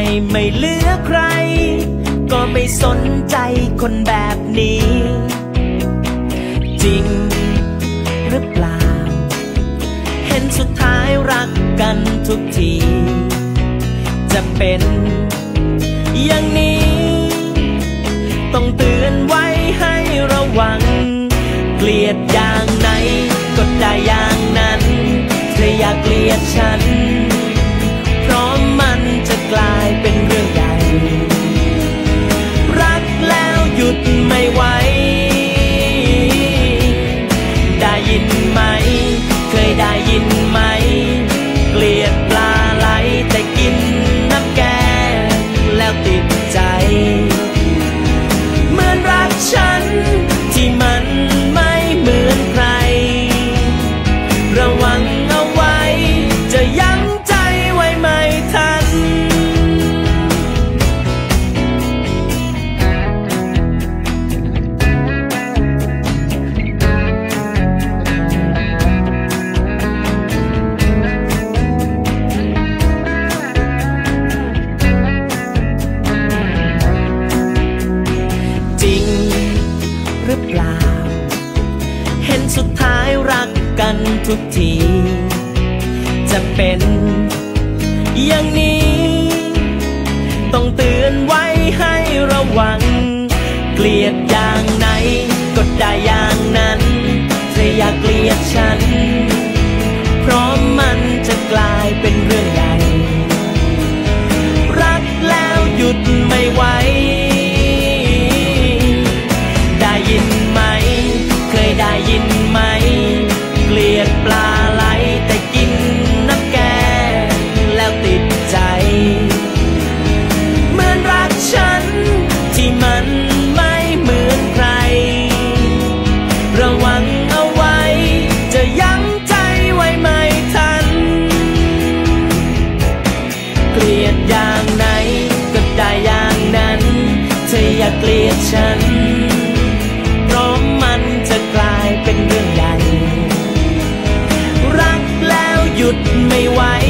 ไม่เหลือใครก็ไม่สนใจคนแบบนี้จริงหรือเปล่าเห็นสุดท้ายรักกันทุกทีจะเป็นอย่างนี้ต้องเตือนไว้ให้ระวังเกลียดอย่างไหนก็ได้อย่างนั้นเธออยากเกลียดฉันเพราะมันจะกลายเป็นเรื่องใหญ่รักแล้วหยุดไม่ไหวได้ยินไหมเคยได้ยินไหมเกลียดปลาไหลแต่กินน้ำแกงแล้วติดใจเหมือนรักฉันที่มันไม่เหมือนใครระวังเอาไว้จะยั้งใจไว้ไม่ทันจริงหรือเปล่าเห็นสุดท้ายรักกันทุกทีจะเป็นอย่างนี้ต้องเตือนไว้ให้ระวังเกลียดอย่างไหนก็ได้อย่างนั้นเธออยากเกลียดฉันเพราะมันจะกลายเป็นเรื่องใหญ่รักแล้วหยุดไม่ไหวได้ยินไหมเคยได้ยินไหมเกลียดปลาไหลแต่กินน้ำแกงแล้วติดใจเหมือนรักฉันที่มันไม่เหมือนใครระวังเอาไว้จะยั้งใจไว้ไม่ทันเกลียดอย่างไหนก็ได้อย่างนั้นเธออย่าเกลียดฉันเพราะมันจะกลายเป็นเรื่องใหญ่รักแล้วหยุดไม่ไหว